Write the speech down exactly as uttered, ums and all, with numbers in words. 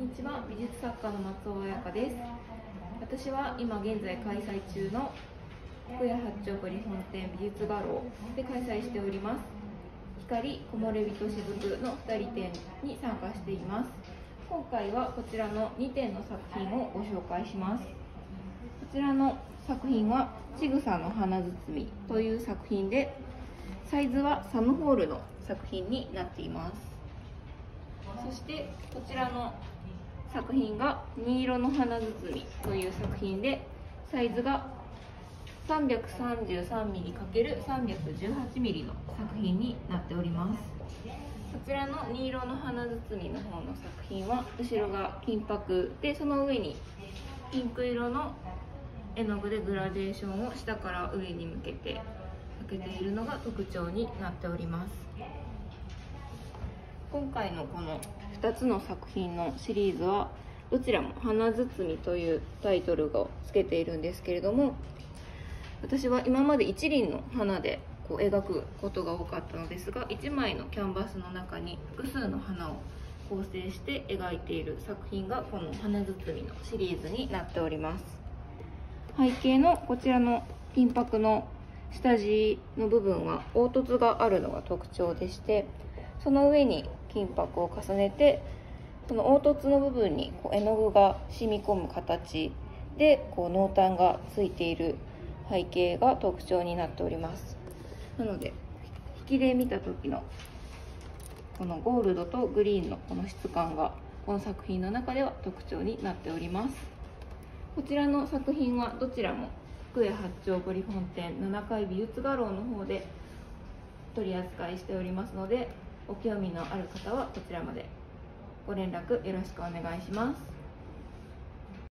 にちは、美術作家の松尾彩香です。私は今現在開催中の福屋八丁堀本店美術画廊で開催しております光木漏れ日と雫のふたり展に参加しています。今回はこちらのにてんの作品をご紹介します。こちらの作品はちぐさの花包みという作品で、サイズはサムホールの作品になっています。そしてこちらの作品がに色の花包みという作品で、サイズが さんびゃくさんじゅうさんミリかけるさんびゃくじゅうはちミリの作品になっております。こちらのに色の花包みの方の作品は後ろが金箔で、その上にピンク色の絵の具でグラデーションを下から上に向けてかけているのが特徴になっております。今回のこのふたつの作品のシリーズはどちらも花包みというタイトルをつけているんですけれども、私は今まで一輪の花でこう描くことが多かったのですが、いちまいのキャンバスの中に複数の花を構成して描いている作品がこの花包みのシリーズになっております。背景のこちらの金箔の下地の部分は凹凸があるのが特徴でして、その上に金箔を重ねて、その凹凸の部分にこう絵の具が染み込む形でこう濃淡がついている背景が特徴になっております。なので引きで見た時のこのゴールドとグリーンのこの質感がこの作品の中では特徴になっております。こちらの作品はどちらも福屋八丁堀本店ななかい美術画廊の方で取り扱いしておりますので、ご興味のある方はこちらまでご連絡よろしくお願いします。